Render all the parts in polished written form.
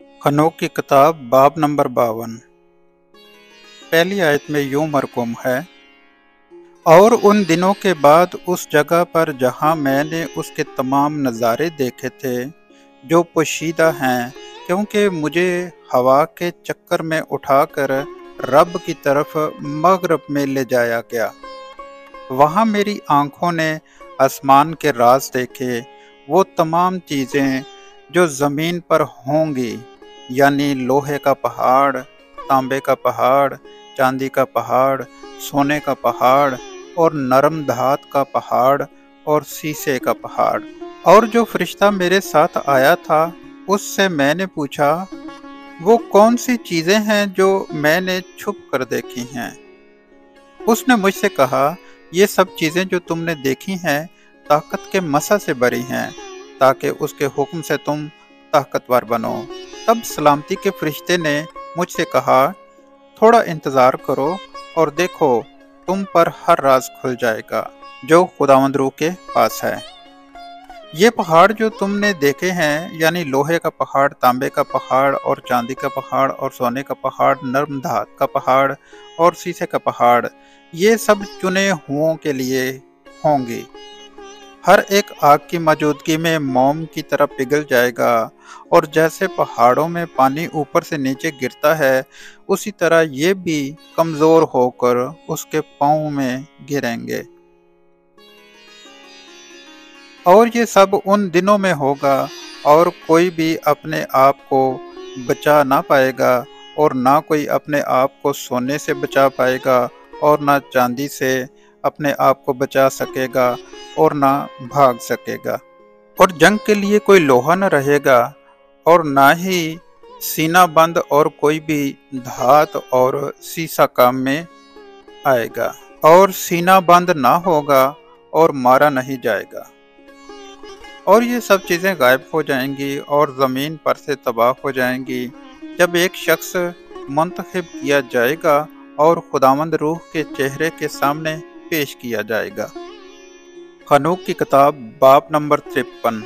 हनोक की किताब बाब नंबर 52। पहली आयत में यूं मरकूम है, और उन दिनों के बाद उस जगह पर जहां मैंने उसके तमाम नज़ारे देखे थे जो पोशीदा हैं, क्योंकि मुझे हवा के चक्कर में उठाकर रब की तरफ मगरब में ले जाया गया। वहां मेरी आंखों ने आसमान के राज देखे, वो तमाम चीज़ें जो ज़मीन पर होंगी, यानी लोहे का पहाड़, तांबे का पहाड़, चांदी का पहाड़, सोने का पहाड़ और नरम धात का पहाड़ और शीशे का पहाड़। और जो फरिश्ता मेरे साथ आया था उससे मैंने पूछा, वो कौन सी चीज़ें हैं जो मैंने छुप कर देखी हैं? उसने मुझसे कहा, ये सब चीज़ें जो तुमने देखी हैं ताकत के मसा से भरी हैं, ताकि उसके हुक्म से तुम ताकतवर बनो। तब सलामती के फरिश्ते ने मुझसे कहा, थोड़ा इंतज़ार करो और देखो, तुम पर हर राज खुल जाएगा जो खुदावंद रूह के पास है। ये पहाड़ जो तुमने देखे हैं, यानी लोहे का पहाड़, तांबे का पहाड़ और चांदी का पहाड़ और सोने का पहाड़, नर्म धात का पहाड़ और शीशे का पहाड़, ये सब चुने हुओं के लिए होंगे। हर एक आग की मौजूदगी में मोम की तरह पिघल जाएगा, और जैसे पहाड़ों में पानी ऊपर से नीचे गिरता है, उसी तरह ये भी कमज़ोर होकर उसके पाँव में गिरेंगे। और ये सब उन दिनों में होगा, और कोई भी अपने आप को बचा ना पाएगा, और ना कोई अपने आप को सोने से बचा पाएगा, और ना चांदी से अपने आप को बचा सकेगा, और ना भाग सकेगा। और जंग के लिए कोई लोहा न रहेगा, और ना ही सीना बंद और कोई भी धात और शीशा काम में आएगा। और सीना बंद ना होगा और मारा नहीं जाएगा। और ये सब चीज़ें गायब हो जाएंगी और ज़मीन पर से तबाह हो जाएंगी, जब एक शख्स मुंतखब किया जाएगा और खुदावंद रूह के चेहरे के सामने पेश किया जाएगा। हनोक की किताब बाब नंबर 53।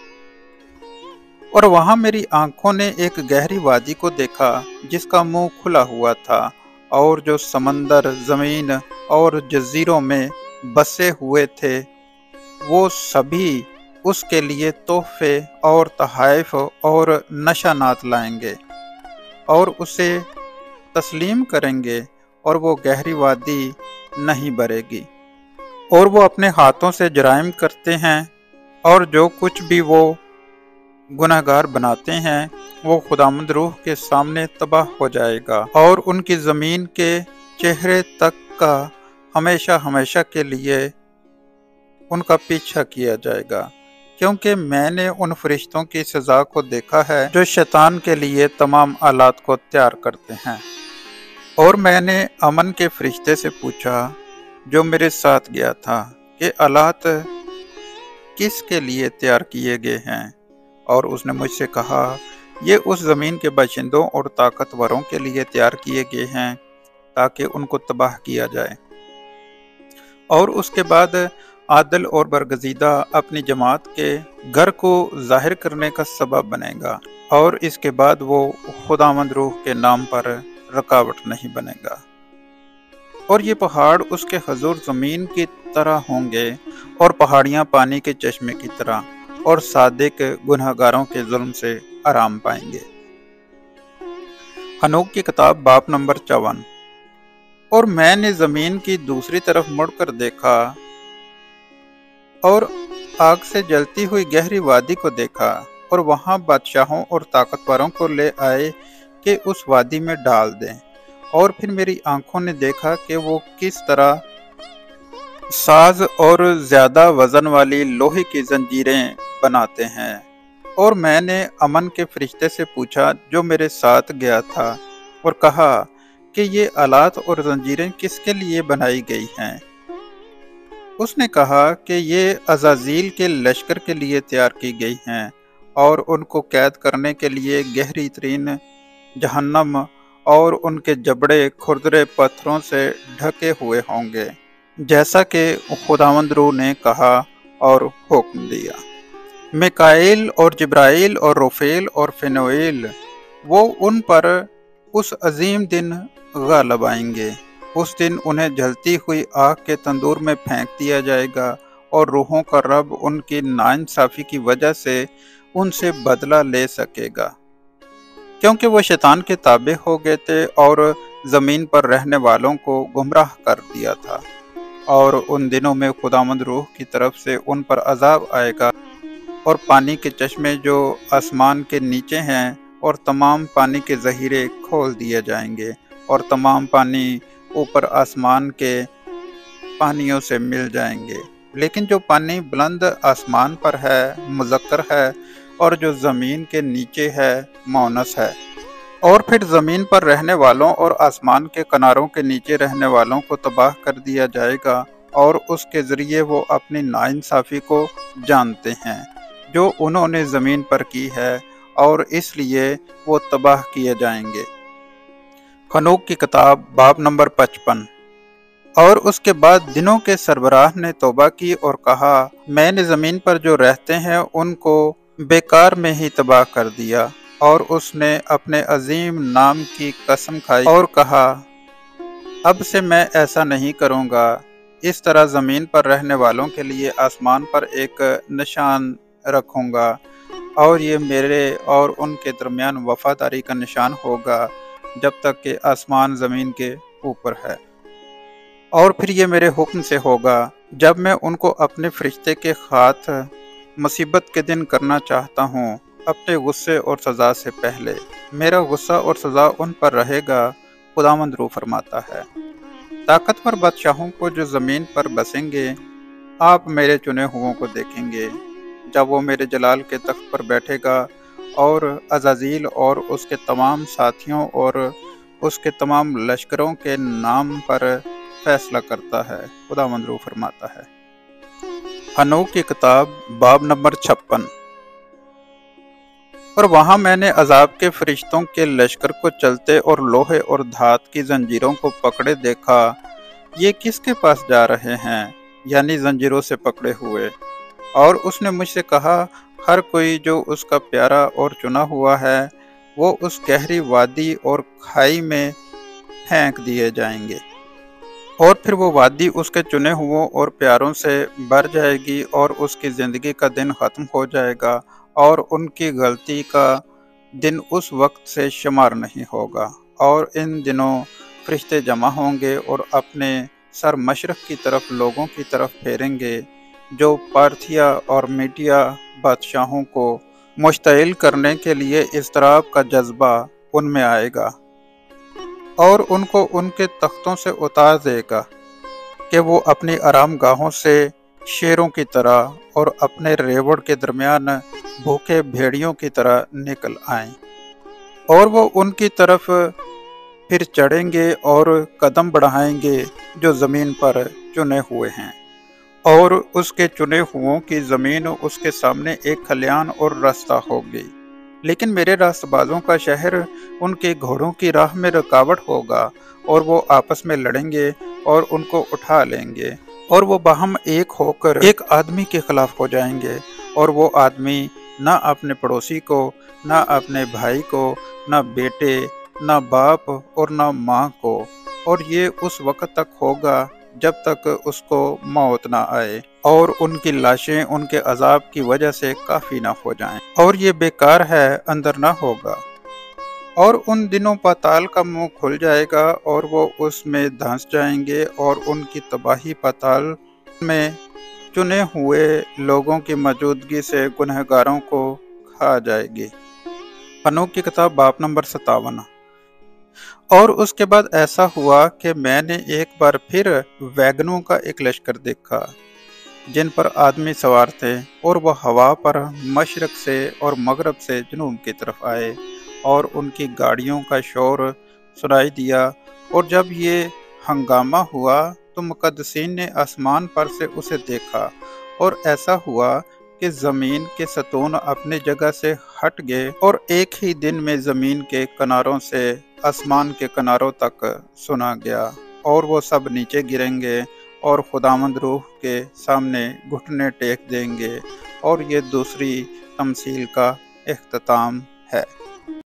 और वहां मेरी आंखों ने एक गहरी वादी को देखा जिसका मुंह खुला हुआ था, और जो समंदर, जमीन और जजीरों में बसे हुए थे वो सभी उसके लिए तोहफे और तहाइफ और नशानात लाएंगे और उसे तस्लीम करेंगे, और वो गहरी वादी नहीं भरेगी। और वो अपने हाथों से जराइम करते हैं, और जो कुछ भी वो गुनहगार बनाते हैं वो खुदावंद रूह के सामने तबाह हो जाएगा, और उनकी ज़मीन के चेहरे तक का हमेशा हमेशा के लिए उनका पीछा किया जाएगा, क्योंकि मैंने उन फरिश्तों की सज़ा को देखा है जो शैतान के लिए तमाम आलात को तैयार करते हैं। और मैंने अमन के फरिश्ते से पूछा जो मेरे साथ गया था कि आलात किसके लिए तैयार किए गए हैं? और उसने मुझसे कहा, ये उस ज़मीन के बाशिंदों और ताकतवरों के लिए तैयार किए गए हैं ताकि उनको तबाह किया जाए। और उसके बाद आदल और बरगजीदा अपनी जमात के घर को जाहिर करने का सबब बनेगा, और इसके बाद वो खुदावंद रूह के नाम पर रुकावट नहीं बनेगा। और ये पहाड़ उसके हजूर ज़मीन की तरह होंगे, और पहाड़ियाँ पानी के चश्मे की तरह, और सादिक गुनहगारों के जुल्म से आराम पाएंगे। हनोक की किताब बाब नंबर 54। और मैंने ज़मीन की दूसरी तरफ मुड़कर देखा और आग से जलती हुई गहरी वादी को देखा, और वहां बादशाहों और ताकतवरों को ले आए कि उस वादी में डाल दें। और फिर मेरी आंखों ने देखा कि वो किस तरह साज और ज्यादा वजन वाली लोहे की जंजीरें बनाते हैं। और मैंने अमन के फरिश्ते से पूछा जो मेरे साथ गया था, और कहा कि ये आलात और जंजीरें किसके लिए बनाई गई हैं? उसने कहा कि ये अज़ाज़ील के लश्कर के लिए तैयार की गई हैं, और उनको कैद करने के लिए गहरी तरीन जहन्नम और उनके जबड़े खुरदरे पत्थरों से ढके हुए होंगे, जैसा कि खुदावंद रूह ने कहा और हुक्म दिया। मिकाएल और जिब्राइल और रोफेल और फिनोएल وہ ان پر اس عظیم دن غالب آئیں گے۔ اس دن انہیں جلتی ہوئی آگ کے تندور میں پھینک دیا جائے گا اور روحوں کا رب ان کی ناانصافی کی وجہ سے ان سے بدلہ لے سکے گا، کیونکہ وہ شیطان کے تابع ہو گئے تھے اور زمین پر رہنے والوں کو گمراہ کر دیا تھا۔ اور ان دنوں میں خداوند روح کی طرف سے ان پر عذاب آئے گا، اور پانی کے چشمے جو آسمان کے نیچے ہیں اور تمام پانی کے ذخیرے کھول دیے جائیں گے، اور تمام پانی اوپر آسمان کے پانیوں سے مل جائیں گے، لیکن جو پانی بلند آسمان پر ہے مذکر ہے، اور جو زمین کے نیچے ہے مؤنث ہے۔ اور پھر زمین پر رہنے والوں اور آسمان کے کناروں کے نیچے رہنے والوں کو تباہ کر دیا جائے گا، اور اس کے ذریعے وہ اپنی ناانصافی کو جانتے ہیں جو انہوں نے زمین پر کی ہے، اور اس لیے وہ تباہ کیے جائیں گے۔ خنوک کی کتاب باب نمبر 55۔ اور اس کے بعد دنوں کے سربراہ نے توبہ کی اور کہا، میں نے زمین پر جو رہتے ہیں ان کو بیکار میں ہی تباہ کر دیا۔ اور اس نے اپنے عظیم نام کی قسم کھائی اور کہا، اب سے میں ایسا نہیں کروں گا۔ اس طرح زمین پر رہنے والوں کے لیے آسمان پر ایک نشان رکھوں گا، اور یہ میرے اور ان کے درمیان وفاداری کا نشان ہوگا جب تک کہ آسمان زمین کے اوپر ہے۔ اور پھر یہ میرے حکم سے ہوگا، جب میں ان کو اپنے فرشتے کے ہاتھ مصیبت کے دن کرنا چاہتا ہوں اپنے غصے اور سزا سے پہلے، میرا غصہ اور سزا ان پر رہے گا، خداوند روح فرماتا ہے۔ طاقتور بادشاہوں کو جو زمین پر بسیں گے، آپ میرے چنے ہوئوں کو دیکھیں گے، جب وہ میرے جلال کے تخت پر بیٹھے گا، اور عزازیل اور اس کے تمام ساتھیوں اور اس کے تمام لشکروں کے نام پر فیصلہ کرتا ہے، خداوند روح فرماتا ہے۔ خنوک کی کتاب باب نمبر 56۔ اور وہاں میں نے عذاب کے فرشتوں کے لشکر کو چلتے اور لوہے اور دھات کی زنجیروں کو پکڑے دیکھا۔ یہ کس کے پاس جا رہے ہیں؟ یعنی زنجیروں سے پکڑے ہوئے۔ اور اس نے مجھ سے کہا، ہر کوئی جو اس کا پیارا اور چنا ہوا ہے، وہ اس گہری وادی اور کھائی میں پھینک دیے جائیں گے۔ اور پھر وہ وادی اس کے چنے ہوئوں اور پیاروں سے بھر جائے گی، اور اس کی زندگی کا دن ختم ہو جائے گا، اور ان کی غلطی کا دن اس وقت سے شمار نہیں ہوگا۔ اور ان دنوں فرشتے جمع ہوں گے اور اپنے سر مشرق کی طرف لوگوں کی طرف پھیریں گے، جو پارتھیا اور میڈیا بادشاہوں کو مشتعل کرنے کے لیے اضطراب کا جذبہ ان میں آئے گا، اور ان کو ان کے تختوں سے اتار دے گا کہ وہ اپنی آرام گاہوں سے شیروں کی طرح اور اپنے ریوڑ کے درمیان بھوکے بھیڑیوں کی طرح نکل آئیں۔ اور وہ ان کی طرف پھر چڑھیں گے اور قدم بڑھائیں گے جو زمین پر چنے ہوئے ہیں، اور اس کے چنے ہوئوں کی زمین اس کے سامنے ایک کھلیان اور رستہ ہوگی۔ لیکن میرے راست بازوں کا شہر ان کے گھوڑوں کی راہ میں رکاوٹ ہوگا، اور وہ آپس میں لڑیں گے اور ان کو اٹھا لیں گے، اور وہ باہم ایک ہو کر ایک آدمی کے خلاف ہو جائیں گے، اور وہ آدمی نہ اپنے پڑوسی کو، نہ اپنے بھائی کو، نہ بیٹے، نہ باپ اور نہ ماں کو، اور یہ اس وقت تک ہوگا جب تک اس کو موت نہ آئے، اور ان کی لاشیں ان کے عذاب کی وجہ سے کافی نہ ہو جائیں، اور یہ بیکار ہے اندر نہ ہوگا۔ اور ان دنوں پاتال کا منہ کھل جائے گا، اور وہ اس میں دھنس جائیں گے، اور ان کی تباہی پاتال میں چنے ہوئے لوگوں کی موجودگی سے گنہگاروں کو کھا جائے گی۔ خنوک کی کتاب باب نمبر 57۔ اور اس کے بعد ایسا ہوا کہ میں نے ایک بار پھر ویگنوں کا ایک لشکر دیکھا، جن پر آدمی سوار تھے، اور وہ ہوا پر مشرق سے اور مغرب سے جنوب کی طرف آئے، اور ان کی گاڑیوں کا شور سنائی دیا۔ اور جب یہ ہنگامہ ہوا تو مقدسین نے آسمان پر سے اسے دیکھا، اور ایسا ہوا کہ زمین کے ستون اپنی جگہ سے ہٹ گئے، اور ایک ہی دن میں زمین کے کناروں سے آسمان کے کناروں تک سنا گیا، اور وہ سب نیچے گریں گے اور خداوند روح کے سامنے گھٹنے ٹیک دیں گے، اور یہ دوسری تمثیل کا اختتام ہے۔